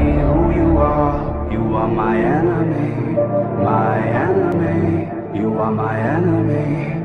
me who you are. You are my enemy, you are my enemy.